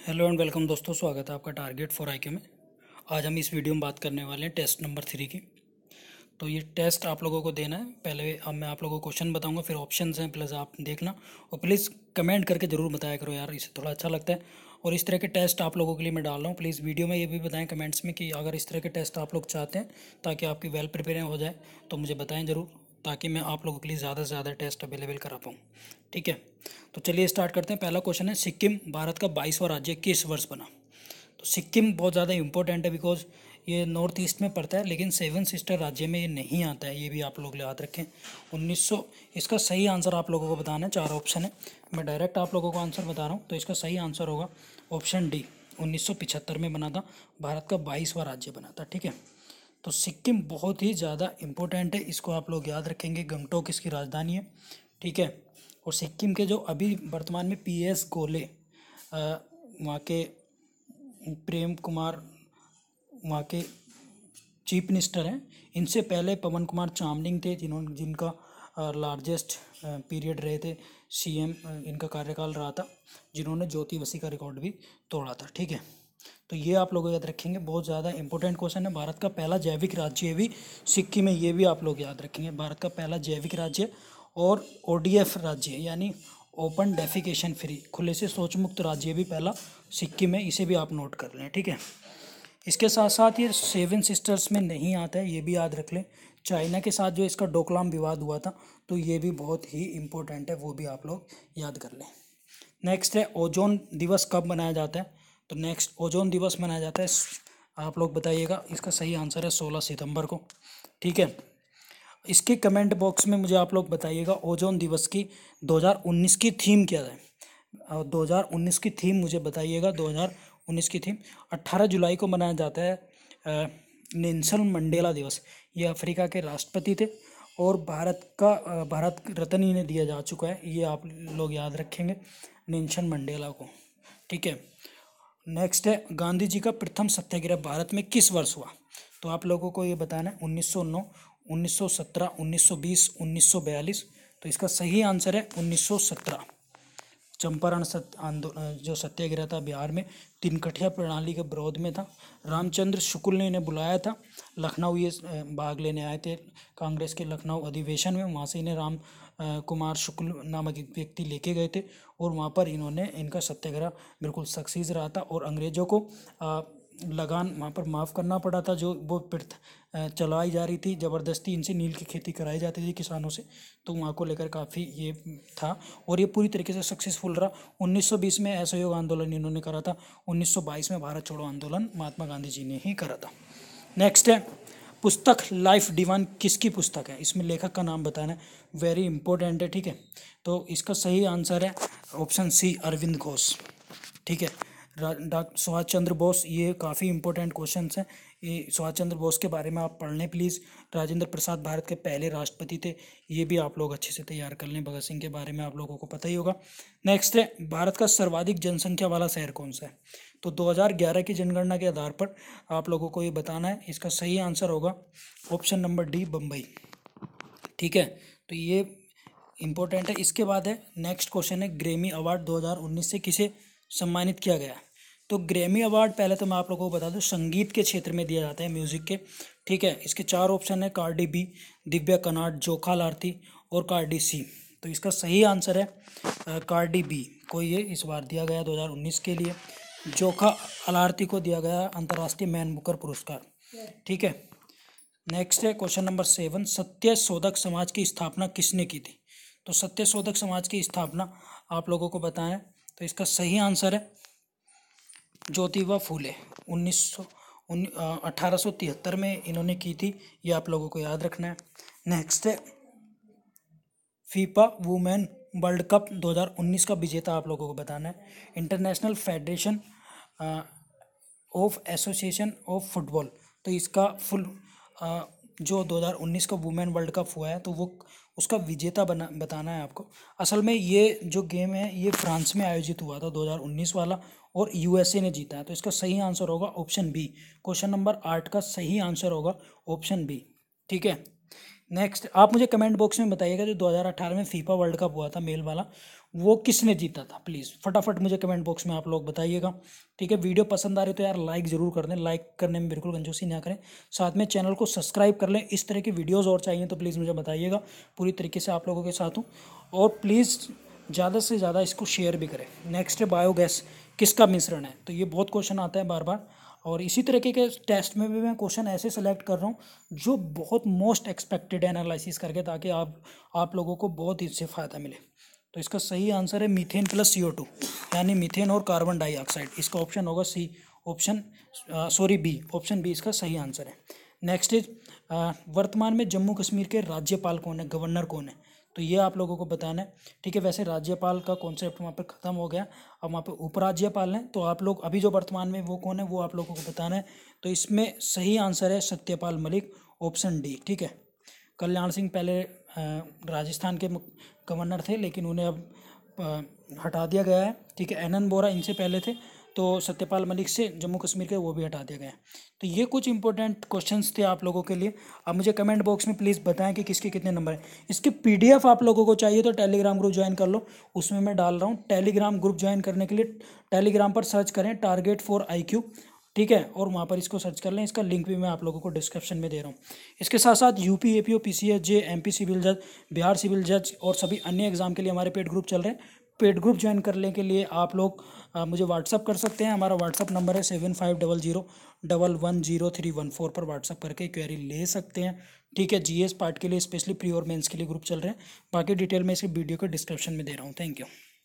Hello and welcome दोस्तों, स्वागत है आपका टारगेट फॉर आईक्यू में। आज हम इस वीडियो में बात करने वाले हैं टेस्ट नंबर 3 की। तो ये टेस्ट आप लोगों को देना है। पहले अब मैं आप लोगों को क्वेश्चन बताऊंगा, फिर ऑप्शंस हैं, प्लस आप देखना और प्लीज़ कमेंट करके ज़रूर बताया करो यार, इससे थोड़ा अच्छा लगता है। और इस तरह के टेस्ट आप लोगों के लिए मैं डाल रहा हूँ। प्लीज़ वीडियो में ये भी बताएं कमेंट्स में कि अगर इस तरह के टेस्ट आप लोग चाहते हैं ताकि आपकी वेल प्रिपेयर हो जाए तो मुझे बताएं ज़रूर, ताकि मैं आप लोगों के लिए ज़्यादा से ज़्यादा टेस्ट अवेलेबल करा पाऊँ। ठीक है, तो चलिए स्टार्ट करते हैं। पहला क्वेश्चन है, सिक्किम भारत का 22वां राज्य किस वर्ष बना? तो सिक्किम बहुत ज़्यादा इंपॉर्टेंट है बिकॉज ये नॉर्थ ईस्ट में पड़ता है, लेकिन सेवन सिस्टर राज्य में ये नहीं आता है, ये भी आप लोग याद रखें। 1900। इसका सही आंसर आप लोगों को बताना है। 4 ऑप्शन है, मैं डायरेक्ट आप लोगों को आंसर बता रहा हूँ। तो इसका सही आंसर होगा ऑप्शन डी, 1975 में बना था, भारत का 22वां राज्य बना था। ठीक है, तो सिक्किम बहुत ही ज़्यादा इम्पोर्टेंट है, इसको आप लोग याद रखेंगे। गंगटोक इसकी राजधानी है। ठीक है, और सिक्किम के जो अभी वर्तमान में PS गोले वहाँ के प्रेम कुमार वहाँ के चीफ मिनिस्टर हैं। इनसे पहले पवन कुमार चामलिंग थे, जिनका लार्जेस्ट पीरियड रहे थे CM, इनका कार्यकाल रहा था, जिन्होंने ज्योति बसु का रिकॉर्ड भी तोड़ा था। ठीक है, तो ये आप लोग याद रखेंगे, बहुत ज़्यादा इंपॉर्टेंट क्वेश्चन है। भारत का पहला जैविक राज्य भी सिक्किम है, ये भी आप लोग याद रखेंगे। भारत का पहला जैविक राज्य और ODF राज्य यानी ओपन डेफिकेशन फ्री, खुले से शौच मुक्त राज्य भी पहला सिक्किम है, इसे भी आप नोट कर लें। ठीक है, इसके साथ साथ ये सेवन सिस्टर्स में नहीं आता है, ये भी याद रख लें। चाइना के साथ जो इसका डोकलाम विवाद हुआ था, तो ये भी बहुत ही इम्पोर्टेंट है, वो भी आप लोग याद कर लें। नेक्स्ट है, ओजोन दिवस कब मनाया जाता है? तो नेक्स्ट ओजोन दिवस मनाया जाता है, आप लोग बताइएगा। इसका सही आंसर है 16 सितंबर को। ठीक है, इसके कमेंट बॉक्स में मुझे आप लोग बताइएगा ओजोन दिवस की 2019 की थीम क्या है। 2019 की थीम मुझे बताइएगा। 2019 की थीम 18 जुलाई को मनाया जाता है नेल्सन मंडेला दिवस। ये अफ्रीका के राष्ट्रपति थे और भारत रत्न इन्हें दिया जा चुका है, ये आप लोग याद रखेंगे, नेल्सन मंडेला को। ठीक है, नेक्स्ट है, गांधी जी का प्रथम सत्याग्रह भारत में किस वर्ष हुआ? तो आप लोगों को ये बताना है 1909, 1917, 1920, 1942। तो इसका सही आंसर है 1917। चंपारण जो सत्याग्रह था बिहार में, तीन-कठिया प्रणाली के विरोध में था। रामचंद्र शुक्ल ने इन्हें बुलाया था, लखनऊ ये भाग लेने आए थे कांग्रेस के लखनऊ अधिवेशन में। वहाँ से इन्हें राम कुमार शुक्ल नामक एक व्यक्ति लेके गए थे और वहाँ पर इन्होंने इनका सत्याग्रह बिल्कुल सक्सेस रहा था और अंग्रेज़ों को लगान वहाँ पर माफ़ करना पड़ा था, जो वो चलाई जा रही थी ज़बरदस्ती, इनसे नील की खेती कराई जाती थी किसानों से, तो वहाँ को लेकर काफ़ी ये था और ये पूरी तरीके से सक्सेसफुल रहा। 1920 में असहयोग आंदोलन इन्होंने करा था, 1922 में भारत छोड़ो आंदोलन महात्मा गांधी जी ने ही करा था। नेक्स्ट है, पुस्तक लाइफ डिवाइन किसकी पुस्तक है? इसमें लेखक का नाम बताना है, वेरी इंपॉर्टेंट है। ठीक है, तो इसका सही आंसर है ऑप्शन सी, अरविंद घोष। ठीक है, डॉक्टर सुभाष चंद्र बोस, ये काफ़ी इंपॉर्टेंट क्वेश्चन हैं, ये सुभाष चंद्र बोस के बारे में आप पढ़ लें प्लीज़। राजेंद्र प्रसाद भारत के पहले राष्ट्रपति थे, ये भी आप लोग अच्छे से तैयार कर लें। भगत सिंह के बारे में आप लोगों को पता ही होगा। नेक्स्ट है, भारत का सर्वाधिक जनसंख्या वाला शहर कौन सा है? तो 2011 की जनगणना के आधार पर आप लोगों को ये बताना है। इसका सही आंसर होगा ऑप्शन नंबर डी, बम्बई। ठीक है, तो ये इम्पोर्टेंट है। इसके बाद है नेक्स्ट क्वेश्चन है, ग्रैमी अवार्ड 2019 से किसे सम्मानित किया गया? तो ग्रैमी अवार्ड पहले तो मैं आप लोगों को बता दूं, संगीत के क्षेत्र में दिया जाता है, म्यूजिक के। ठीक है, इसके 4 ऑप्शन है, कार्डी बी, दिव्या कनाड, जोखा आरती और कार्डी सी। तो इसका सही आंसर है कार्डी बी को ये इस बार दिया गया 2019 के लिए। जोखा आरती को दिया गया अंतर्राष्ट्रीय मैन बुकर पुरस्कार। ठीक है, नेक्स्ट है क्वेश्चन नंबर 7, सत्य शोधक समाज की स्थापना किसने की थी? तो सत्य शोधक समाज की स्थापना आप लोगों को बताना है। तो इसका सही आंसर है ज्योतिबा फूले। 1873 में इन्होंने की थी, ये आप लोगों को याद रखना है। नेक्स्ट है, फीफा वुमेन वर्ल्ड कप 2019 का विजेता आप लोगों को बताना है। International federation of association of football. तो इसका फुल जो 2019 का वुमेन वर्ल्ड कप हुआ है, तो वो उसका विजेता बताना है आपको। असल में ये जो गेम है ये फ्रांस में आयोजित हुआ था 2019 वाला, और USA ने जीता है। तो इसका सही आंसर होगा ऑप्शन बी। क्वेश्चन नंबर 8 का सही आंसर होगा ऑप्शन बी। ठीक है, नेक्स्ट आप मुझे कमेंट बॉक्स में बताइएगा, जो 2018 में फीफा वर्ल्ड कप हुआ था मेल वाला, वो किसने जीता था, प्लीज़ फटाफट मुझे कमेंट बॉक्स में आप लोग बताइएगा। ठीक है, वीडियो पसंद आ रही तो यार लाइक ज़रूर कर दें, लाइक करने में बिल्कुल कंजूसी ना करें। साथ में चैनल को सब्सक्राइब कर लें। इस तरह की वीडियोज़ और चाहिए तो प्लीज़ मुझे बताइएगा, पूरी तरीके से आप लोगों के साथ हूँ। और प्लीज़ ज़्यादा से ज़्यादा इसको शेयर भी करें। नेक्स्ट है बायोगैस किसका मिश्रण है, तो ये बहुत क्वेश्चन आता है बार बार, और इसी तरीके के टेस्ट में भी मैं क्वेश्चन ऐसे सेलेक्ट कर रहा हूँ जो बहुत मोस्ट एक्सपेक्टेड एनालिसिस करके, ताकि आप लोगों को बहुत इससे फ़ायदा मिले। तो इसका सही आंसर है मीथेन प्लस CO2, यानी मीथेन और कार्बन डाइऑक्साइड। इसका ऑप्शन होगा C, option sorry B, option B इसका सही आंसर है। नेक्स्ट इज वर्तमान में जम्मू कश्मीर के राज्यपाल कौन है, गवर्नर कौन है, तो ये आप लोगों को बताना है। ठीक है, वैसे राज्यपाल का कॉन्सेप्ट वहाँ पर ख़त्म हो गया, अब वहाँ पे उपराज्यपाल हैं। तो आप लोग अभी जो वर्तमान में वो कौन है वो आप लोगों को बताना है। तो इसमें सही आंसर है सत्यपाल मलिक, ऑप्शन डी। ठीक है, कल्याण सिंह पहले राजस्थान के गवर्नर थे, लेकिन उन्हें अब हटा दिया गया है। ठीक है, NN वोहरा इनसे पहले थे, तो सत्यपाल मलिक से जम्मू कश्मीर के वो भी हटा दिया गया है। तो ये कुछ इंपॉर्टेंट क्वेश्चंस थे आप लोगों के लिए। अब मुझे कमेंट बॉक्स में प्लीज़ बताएं कि किसके कितने नंबर हैं। इसके PDF आप लोगों को चाहिए तो टेलीग्राम ग्रुप ज्वाइन कर लो, उसमें मैं डाल रहा हूँ। टेलीग्राम ग्रुप ज्वाइन करने के लिए टेलीग्राम पर सर्च करें टारगेट फॉर IQ। ठीक है, और वहाँ पर इसको सर्च कर लें। इसका लिंक भी मैं आप लोगों को डिस्क्रिप्शन में दे रहा हूँ। इसके साथ साथ UP APO PCS J MP civil जज, बिहार सिविल जज और सभी अन्य एग्जाम के लिए हमारे पेड ग्रुप चल रहे हैं। पेड ग्रुप ज्वाइन करने के लिए आप लोग मुझे व्हाट्सअप कर सकते हैं। हमारा व्हाट्सअप नंबर है 7500110314 पर व्हाट्सअप करके क्वेरी ले सकते हैं। ठीक है, GS पार्ट के लिए स्पेशली प्री और मेंस के लिए ग्रुप चल रहे हैं। बाकी डिटेल मैं इस वीडियो के डिस्क्रिप्शन में दे रहा हूँ। Thank you.